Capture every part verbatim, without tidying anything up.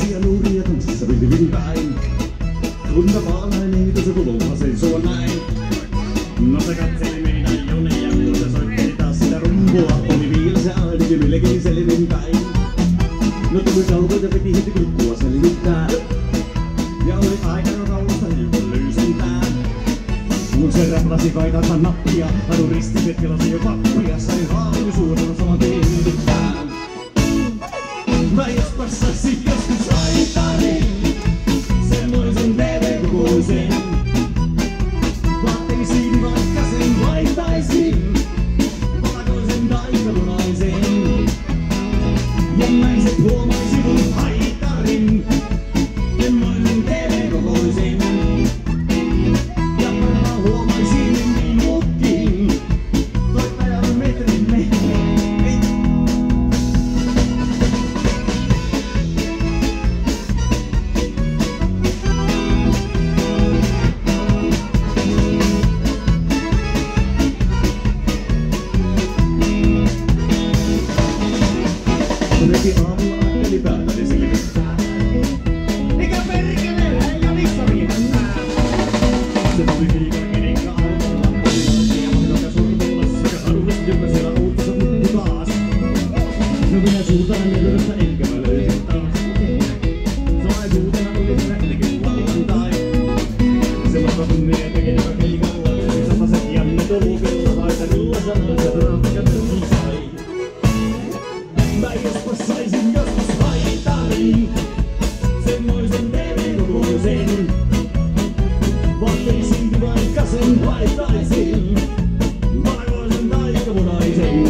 ja nuuria tanssissa vilvin päin. Kunta maalainen niitä se kulmasen sua näin. No se katseli meidän joneja, kun se soitteli taas sitä rumpua. Oli viilsä ainakin melkein selvin päin. No tuli kaukolta piti heti kulkua selvittää. Ja oli aikana rauhasta hiukan lyysentää. Kun se räplasi kaitansa nappia, adu risti kelasi jo pappia. Sai haavin suurella saman tiivittää. Mä jospas saisin joskus aitarin, semmoisen T V-kokoisen. Vaatteisiin vaikka sen vaihtaisin, valkoisen taikapunaisen. Ja naiset huomaisi mun haitarin, semmoisen T V-kokoisen. Ja mä huomaisin minutkin, soittajan metrimme. Reki aamulla ajatteli päätäni silmittää. Mikä perkele, ja missä viimettää? Se tuli viikon kenikka autolla. Oli ja mahdoka surtulla sekä alueesta, joka siellä autossa tuttu taas. No minä suutaan ja löystä enkä mä löysin taas. Salaisuutena tuli se näknikin vallantai. Semmoista tunnia teki joka keikalla. Sataset jännet olukella vaitarilla sanoiset ratkat tunnin sai. Mä joskus saisin joskus haitarin, semmoisen T V-kokoisen. Vaatteisiin vaikka sen vaihtaisin, valkoisen taikapunaisen.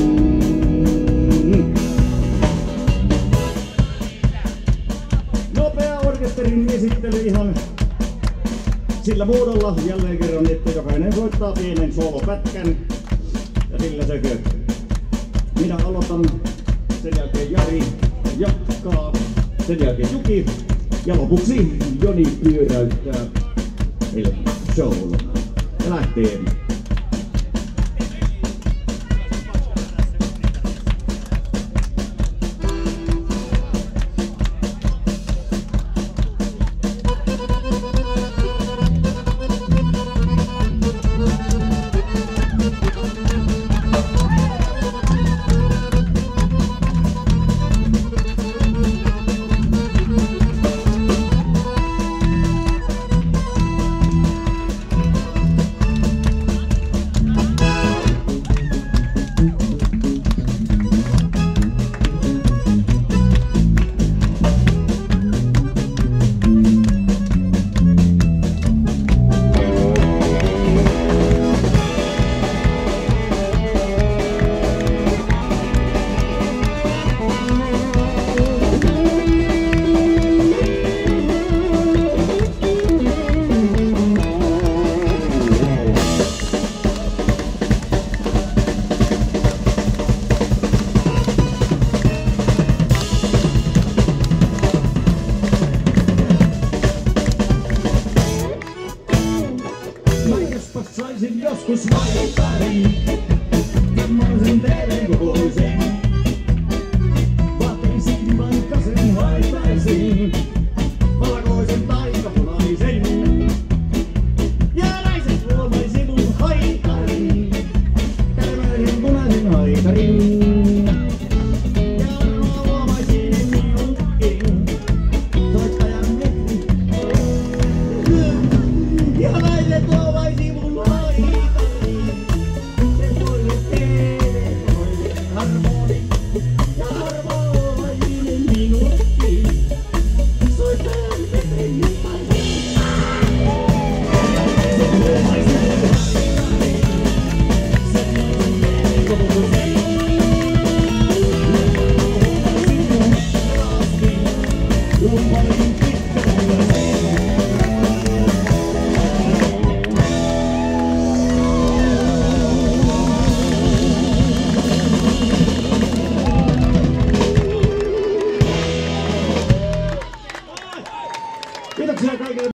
Nopea orkesterin esittely ihan sillä muodolla jälleen kerran, että jokainen voittaa pienen soolopätkän ja sillä sökö. Minä aloitan. Sen jälkeen Jari jatkaa, sen jälkeen Juki ja lopuksi Joni pyöräyttää meille showlla. Ja lähtee. Saisin joskus haitarin, semmoisen T V-kokoisen. Vaatteisiin vaikka sen vaihtaisin, valkoisen taikapunaisen. Ja naiset huomaisi mun haitarin, kärmäisen punaisen haitarin. Ja mä huomaisin minutkin, soittajan metri. Ja naiset huomaisi mun Kiitoksia kaikille.